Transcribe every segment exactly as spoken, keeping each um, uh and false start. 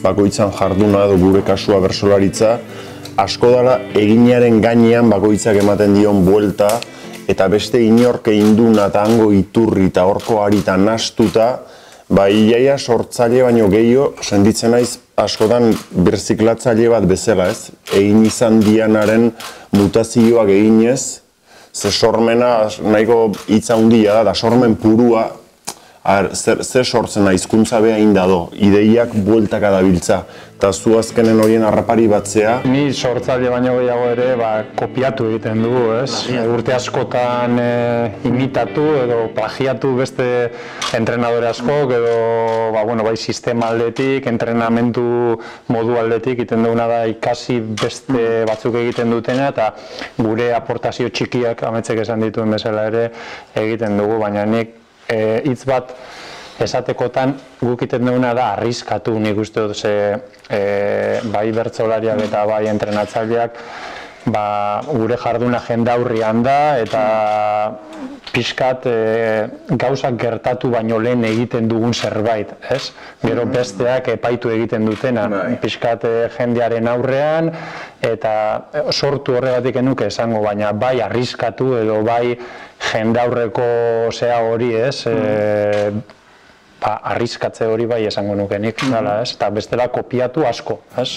bakoitzan jarduna edo gure kasua bertsolaritza, asko dela eginaren gainean bakoitzak ematen dion buelta, eta beste inorke induna eta hango iturri eta horko arita nastuta, ba, iaia sortzaile baino gehiago, sentitzen naiz askotan birziklatzaile bat bezala, ez? Egin izan dianaren mutazioak eginez, ze sormena nahiko hitza handia da, da sormen purua, ze sortzen da, hizkuntza beha inda do, ideiak bueltaka dabiltza, eta zu azkenen horien harrapari batzea. Ni sortzaile baino gehiago ere kopiatu egiten dugu, ez? Urte askotan imitatu edo plagiatu beste entrenadore askok edo bai sistema aldetik, entrenamentu modu aldetik egiten duguna da ikasi beste batzuk egiten dutena eta gure aportazio txikiak ametzek esan dituen bezala ere egiten dugu, baina nik hitz bat esatekotan guk egiten duguna da arriskatu, nik uste dut ze bai bertsolariak eta bai entrenatzaileak gure jarduna jendaurrian da eta pixkat gauzak gertatu baino lehen egiten dugun zerbait, ez? Gero besteak epaitu egiten dutena, pixkat jendearen aurrean eta sortu horregatik enuke esango, baina bai arriskatu edo bai jendaurreko zea hori, ez? Arriskatze hori bai esango nukenik, eta bestela kopiatu asko, ez?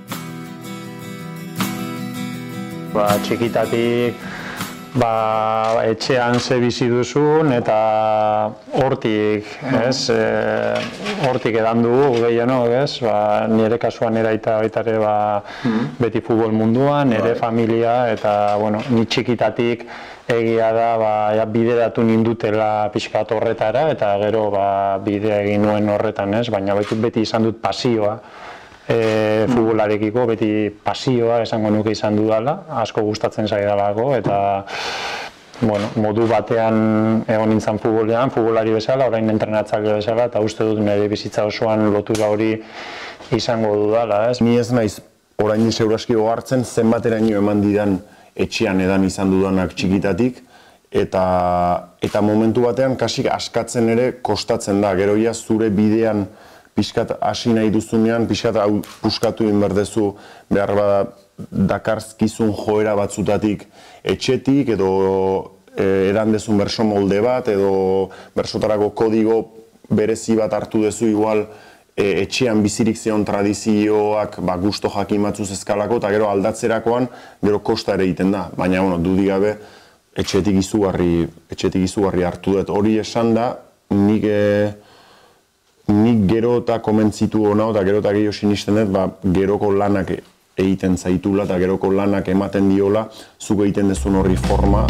Txikitatik etxean ze bizi duzun eta hortik, ez? Hortik edan dugu gehienok, ez? Nire kasuan nire aita baita ere beti futbol munduan, nire familia eta ni txikitatik egia da bideratu nindutela pixkat horretara eta gero bidea egin nuen horretan, ez? Baina beti izan dut pasioa futbolarekiko, beti pasioa esango nuke izan dudala, asko gustatzen zaidalako eta modu batean egon nintzen futbolean, futbolari bezala, orain entrenatzaile bezala eta uste dut nire bizitza osoan lotura hori izango dudala, ez? Ni ez naiz orain seguraski ohartzen zenbateraino eman didan etxean edan izan dudanak txikitatik eta momentu batean kasik askatzen ere kostatzen da, gero ia zure bidean pixkat hasi nahi duzunean, pixkat hau puskatu egin berdezu behar bada dakarzkizun joera batzutatik etxetik edo edan dezun berso molde bat edo bersotarako kodigo berezi bat hartu dezu igual etxean bizirik zion tradizioak gusto jakin batzuz eskalako eta gero aldatzerakoan gero kosta ere egiten da, baina dudik gabe etxetik izugarri hartu dut. Hori esan da, nik nik gero eta komentzitu hona eta gero eta gehiago sinisten dut geroko lanak egiten zaitula eta geroko lanak ematen diola zuk egiten dezun horri forma.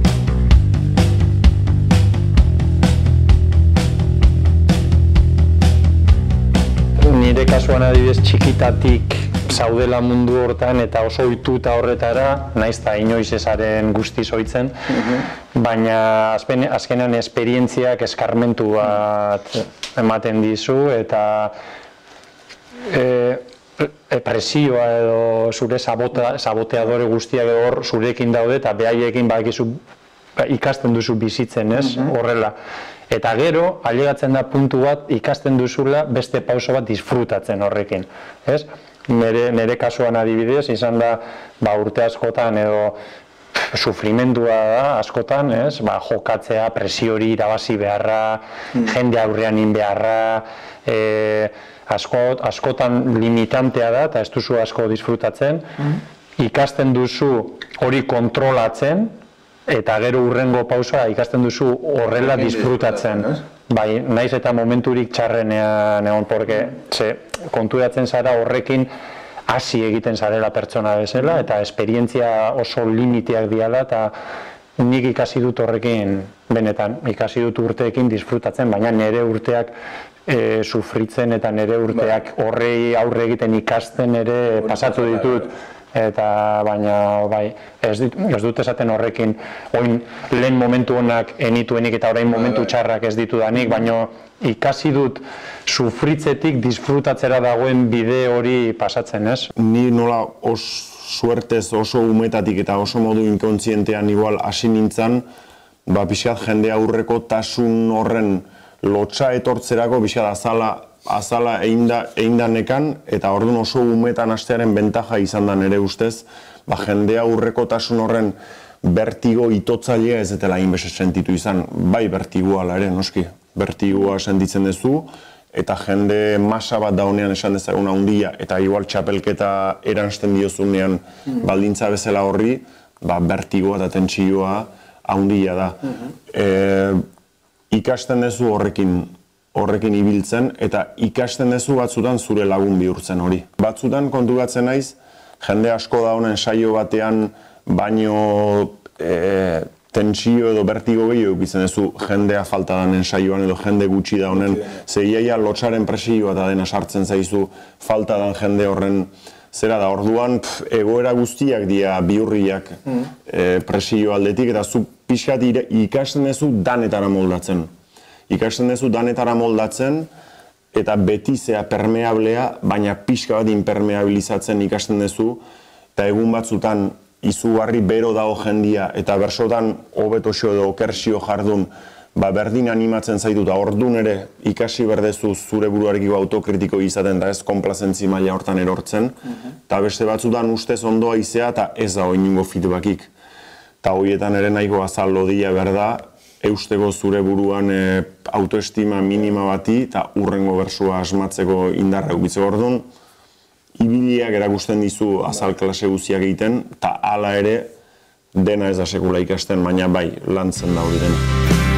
Nire kasuan adibidez txikitatik zaudela mundu hortan eta oso ohituta horretara, naiz eta inoiz ezaren guztiz ohitzen, baina azkenean esperientziak eskarmentu bat ematen dizu eta presioa edo zure saboteadore guztiak hor zurekin daude eta behaiekin ikasten duzu bizitzen, ez? Horrela. Eta gero, ailegatzen da puntu bat ikasten duzula beste pauso bat disfrutatzen horrekin, ez? Nire kasuan adibidez, izan da urte askotan edo sufrimendua da askotan, jokatzea, presiori irabazi beharra, jende aurrean in beharra, askotan limitantea da eta ez duzu asko disfrutatzen, ikasten duzu hori kontrolatzen eta gero hurrengo pausoa ikasten duzu horrela disfrutatzen. Bai, naiz eta momenturik txarrenean egon, porque konturatzen zara horrekin hasi egiten zarela pertsona bezala eta esperientzia oso limiteak diala eta nik ikasi dut horrekin benetan, ikasi dut urteekin disfrutatzen, baina nire urteak sufritzen eta nire urteak horrei aurre egiten ikasten ere pasatu ditut. Eta baina bai, ez dut esaten horrekin oin lehen momentu honak enituenik eta orain momentu txarrak ez ditudanik, baina ikasi dut sufritzetik disfrutatzera dagoen bide hori pasatzen, ez? Ni nola suertez oso umetatik eta oso modu inkontzientean igual hasi nintzen, ba pixkat jende aurreko tasun horren lotxa etortzerako pixkat azala azala eindanekan, eta orduan oso umetan hastearen bentaja izan da nire ustez, ba, jendea urrekotasun horren bertigo itotzailea ez dela hainbeste sentitu izan, bai bertigoa ala ere, noski, bertigoa sentitzen duzu, eta jende masa bat daunean esan dezagun handia, eta igual txapelketa eransten diozunean baldintza bezala horri, ba, bertigoa eta tentsioa handia da. E, ikasten duzu horrekin, horrekin ibiltzen, eta ikasten duzu batzutan zure lagun bihurtzen hori. Batzutan kontugatzen naiz, jende asko da honen saio batean, baino e, tentsio edo bertigo gehiago eukitzen duzu jendea falta danen saioan edo jende gutxi da honen, ze iaia lotsaren presioa eta dena sartzen zaizu falta dan jende horren zera da, orduan pf, egoera guztiak dira bihurriak mm. e, presio aldetik, eta zu pixkat ikasten duzu danetara moldatzen. Ikasten duzu danetara moldatzen, eta beti zea permeablea, baina pixka bat impermeabilizatzen ikasten duzu, eta egun batzutan izugarri bero dago jendia, eta bersotan hobetoxo edo okersio jardun, ba berdin animatzen zaitu, eta ordun ere ikasi berdezu zure buruarekiko autokritiko izaten, eta ez konplazentzi maila hortan erortzen, eta beste batzutan ustez ondoa izea, eta ez dago inungo feedbackik. Eta horietan ere nahiko azal lodia berda, eusteko zure buruan e, autoestima minima bati, eta urrengo bersua asmatzeko indarra eukitzeko orduan, ibiliak erakusten dizu azal klase guztiak egiten, eta hala ere dena ez da sekula ikasten, baina bai, lantzen da hori dena.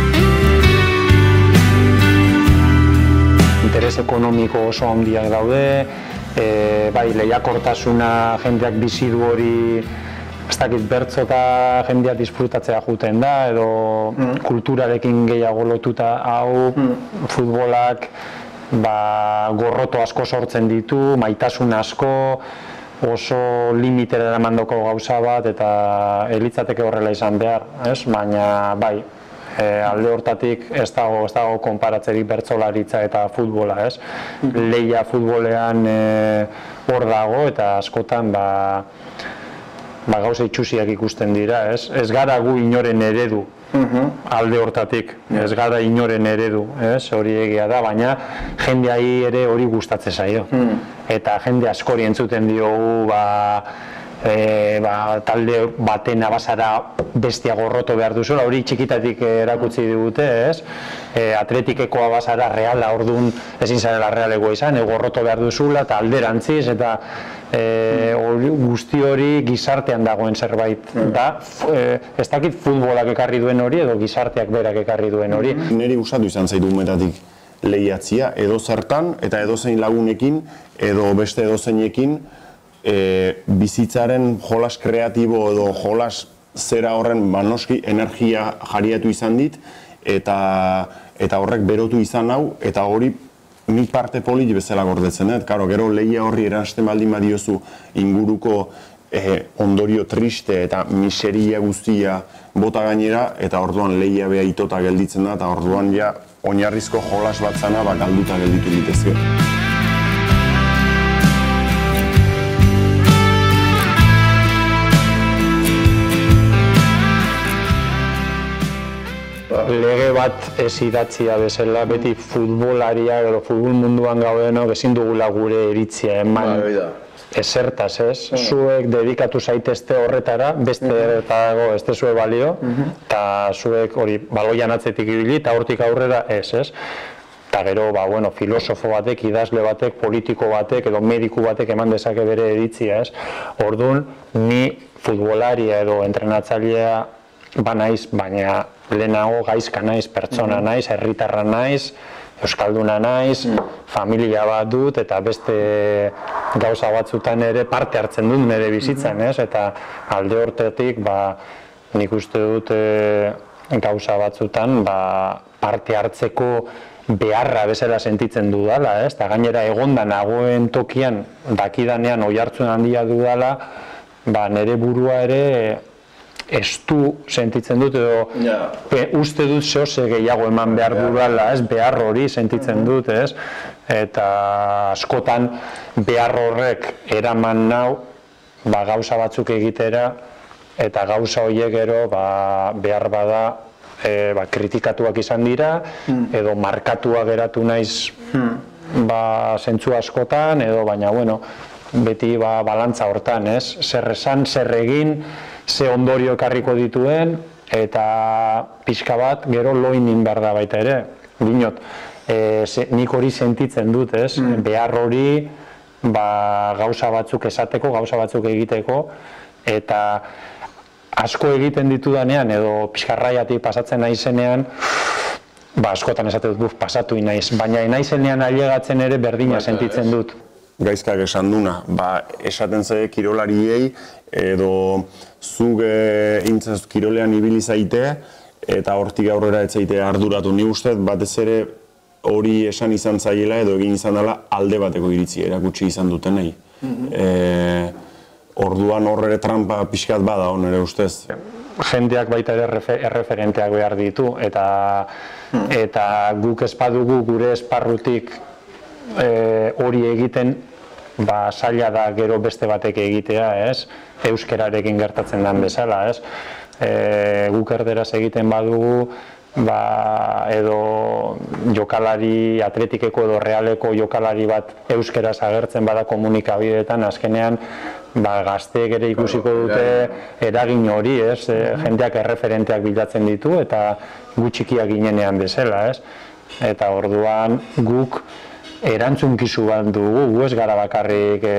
Interes ekonomiko oso handiak daude, e, bai, lehiakortasuna jendeak bizi du hori, ez dakit bertso eta jendea disfrutatzea juten da, edo mm. kulturarekin gehiago lotuta hau, mm. futbolak, ba, gorroto asko sortzen ditu, maitasun asko, oso limitera eramandoko gauza bat, eta elitzateke horrela izan behar, ez? Baina, bai, e, alde hortatik ez dago, ez dago konparatzerik bertsolaritza eta futbola, ez? Lehia futbolean e, hor dago, eta askotan, ba, ba, gauza itxusiak ikusten dira, ez? Ez gara gu inoren eredu, alde hortatik, ez gara inoren eredu, ez? Hori egia da, baina jendeai ere hori gustatzen zaio. Eta jende askori entzuten diogu, ba, e, ba, talde baten abazara bestia gorroto behar duzula, hori txikitatik erakutsi digute, ez? E, atletikeko abazara reala, orduan ezin zarela realegoa izan, e, gorroto behar duzula, eta alderantziz, eta e, hori, guzti hori gizartean dagoen zerbait da. E, ez dakit futbolak ekarri duen hori, edo gizarteak berak ekarri duen hori. Neri gustatu izan zaitu umetatik lehiatzia, edo zertan, eta edo zein lagunekin, edo beste edo zeinekin, e, bizitzaren jolas kreatibo edo jolas zera horren banoski energia jariatu izan dit, eta, eta horrek berotu izan hau, eta hori nik parte polit bezala gordetzen, eh? Karo, gero lehia horri eransten baldin badiozu inguruko eh, ondorio triste eta miseria guztia bota gainera, eta orduan lehia beha itota gelditzen da, eta orduan ja oinarrizko jolas bat zana ba, galduta gelditu litezke. Lege bat ez idatzia bezala, beti futbolaria edo futbol munduan gaudenok ezin dugula gure iritzia eman esertaz, ez? Zuek dedikatu zaitezte horretara, beste eta dago ez dezue balio, eta zuek hori baloian atzetik ibili, eta hortik aurrera ez, ez? Eta gero, ba, bueno, filosofo batek, idazle batek, politiko batek edo mediku batek eman dezake bere iritzia, ez? Orduan, ni futbolaria edo entrenatzailea ba naiz, baina lehenago gaizka naiz, pertsona naiz, herritarra naiz, euskalduna naiz, familia bat dut, eta beste gauza batzutan ere parte hartzen dut nire bizitzan, ez? Eta alde hortatik, ba, nik uste dut e, gauza batzutan ba, parte hartzeko beharra bezala sentitzen dudala, ez? Eta gainera egonda nagoen tokian, dakidanean oihartzun handia dudala, ba, nire burua ere estu sentitzen dut, edo yeah. pe, uste dut zehose gehiago eman behar dudala, ez? Behar hori sentitzen dut, ez? Eta askotan behar horrek eraman nau, ba, gauza batzuk egitera, eta gauza horiek gero ba, behar bada e, ba, kritikatuak izan dira, mm. edo markatuak geratu naiz mm. ba, zentzu askotan, edo baina, bueno, beti ba, balantza hortan, ez? Zer esan, zer egin, ze ondorio ekarriko dituen, eta pixka bat, gero loinin behar da baita ere. Dinot, e, ze, nik hori sentitzen dut, ez? Mm. Behar hori, ba, gauza batzuk esateko, gauza batzuk egiteko, eta asko egiten ditudanean, edo pixkarraiatik pasatzen naizenean, ba, askotan esate dut, buf, pasatu inaiz, baina inaizenean ailegatzen ere berdina sentitzen dut. Gaizkak esan duna, ba, esaten ze kirolariei, edo zuk e, intzaz kirolean ibili zaite, eta hortik aurrera ez zaite arduratu. Ni uste, batez ere hori esan izan zaiela, edo egin izan dela alde bateko iritzi erakutsi izan dutenei. Mm-hmm. Orduan horre trampa pixkat bada hon ere ustez. Jendeak baita ere erreferenteak behar ditu, eta, hmm. eta guk ez badugu gure esparrutik hori e, egiten, ba, zaila da gero beste batek egitea, ez? Euskerarekin gertatzen den bezala, ez? E, guk erderaz egiten badugu, ba, edo jokalari atletikeko edo realeko jokalari bat euskeraz agertzen bada komunikabideetan, azkenean ba, gazteek ere ikusiko dute eragin hori, ez? E, jendeak erreferenteak bilatzen ditu eta gu txikiak ginenean bezala, ez? Eta orduan guk erantzunkizu bat dugu, gu ez gara bakarrik e,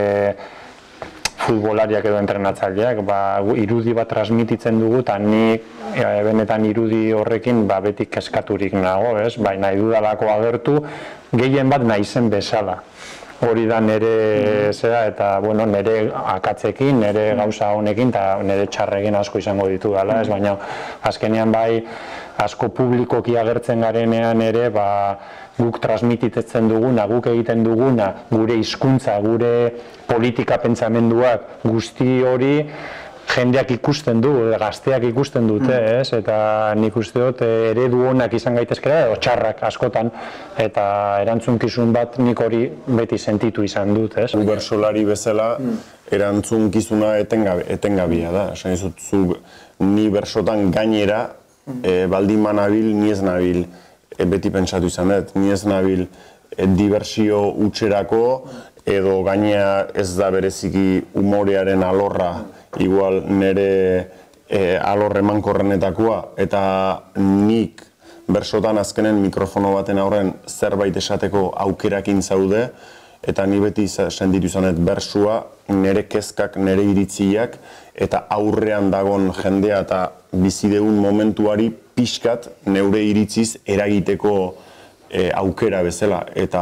futbolariak edo entrenatzaileak, ba, irudi bat transmititzen dugu, eta nik e, benetan irudi horrekin ba, beti kezkaturik nago, ez? Bai, nahi dudalako agertu, gehien bat naizen bezala. Hori da nire zera, eta bueno, nire akatzekin, nire gauza honekin, eta nire txarrekin asko izango ditu dela, ez? Baina azkenean bai, asko publikoki agertzen garenean ere, ba, guk transmititzen duguna, guk egiten duguna, gure hizkuntza, gure politika pentsamenduak, guzti hori jendeak ikusten du, gazteak ikusten dute, ez? Eta nik uste dut eredu onak izan gaitezkera, edo txarrak askotan, eta erantzunkizun bat nik hori beti sentitu izan dut, ez? Bertsolari bezala erantzunkizuna etengabia da. Esan izut, zu ni bersotan gainera baldin manabil, ni ez nabil beti pentsatu izan dut, ni ez nabil diversio utxerako, edo gainea ez da bereziki umorearen alorra, igual nire e, alorre mankorrenetakoa, eta nik bersotan azkenen mikrofono baten aurren zerbait esateko aukerakin zaude, eta ni beti sentitu izan dut bersua, nire kezkak, nire iritziak, eta aurrean dagon jendea eta bizideun momentuari pixkat neure iritziz eragiteko e, aukera bezala. Eta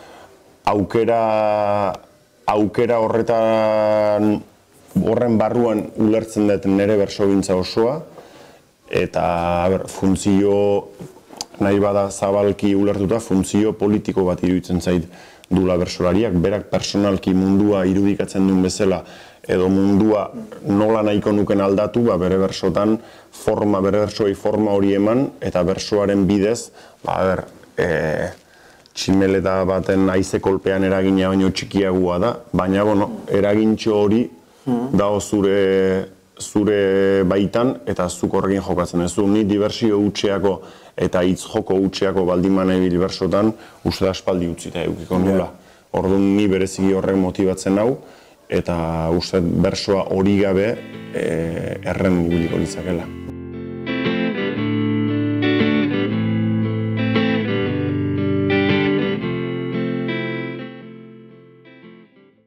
aukera, aukera horretan horren barruan ulertzen dut nire bersogintza osoa, eta ber, funtzio nahi bada zabalki ulertuta, funtzio politiko bat iruditzen zait dula bersolariak, berak personalki mundua irudikatzen duen bezala, edo mundua nola nahiko nuken aldatu, ba, bere bersotan forma, bere bersoei forma hori eman, eta bersoaren bidez, ba, ber, e, tximeleta baten haize kolpean eragina baino txikiagoa da, baina, bueno, eragintxo hori dago zure, zure baitan, eta zuk horrekin jokatzen ez du. Ni diversio utxeako eta hitz joko utxeako baldin manebil bersotan, uste da aspaldi utzita eukiko nula. Orduan ni bereziki horrek motibatzen hau, eta uste bersoa hori gabe erren ibiliko litzakela.